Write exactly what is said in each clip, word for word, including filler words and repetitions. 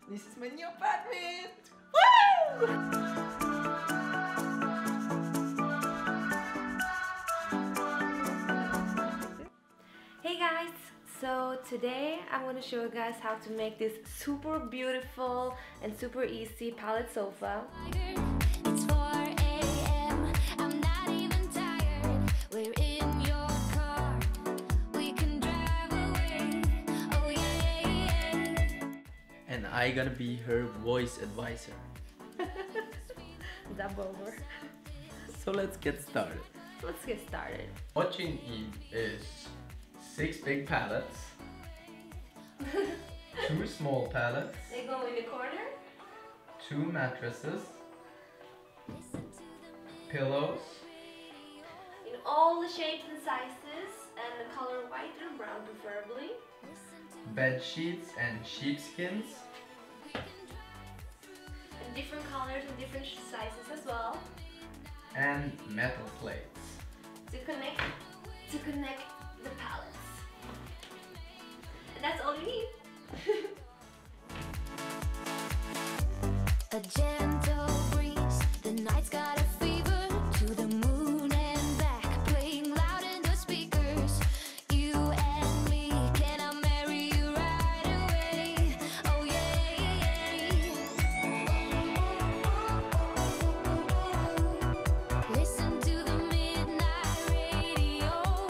This is my new apartment! Woo! Hey guys! So today I'm going to show you guys how to make this super beautiful and super easy pallet sofa. It's four A M I'm not even tired. We're in your car. We can drive away. Oh yeah, yeah. And I gonna be her voice advisor. Double over. So let's get started. Let's get started. What you need is six big pallets, two small pallets, They go in the corner. two mattresses, pillows, In all the shapes and sizes, and the color white or brown preferably. bed sheets and sheepskins, And different colors and different sizes as well. and metal plates. To connect, to connect the pallets. And that's all you need. A gentle breeze. The night's got a fever. To the moon and back, playing loud in the speakers. You and me, can I marry you right away? Oh yeah, yeah. Listen to the midnight radio.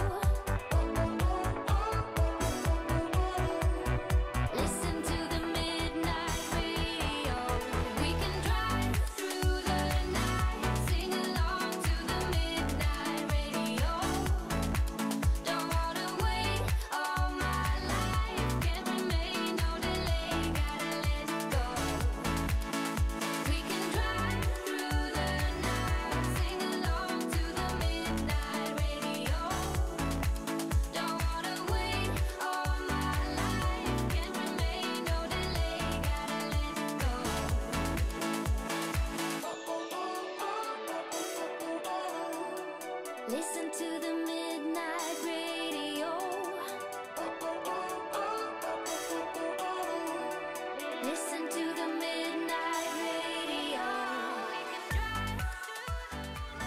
Listen to the midnight radio. We can drive through the night, sing along to the midnight radio. Don't wanna wait all my life, can't remain, no delay, gotta let go. We can drive through the night, sing along to the midnight radio. Don't wanna wait all my life, can't remain, no delay, gotta let go. Listen to the midnight radio. Listen to the midnight radio.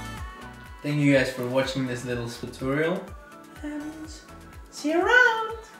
Thank you guys for watching this little tutorial, and see you around!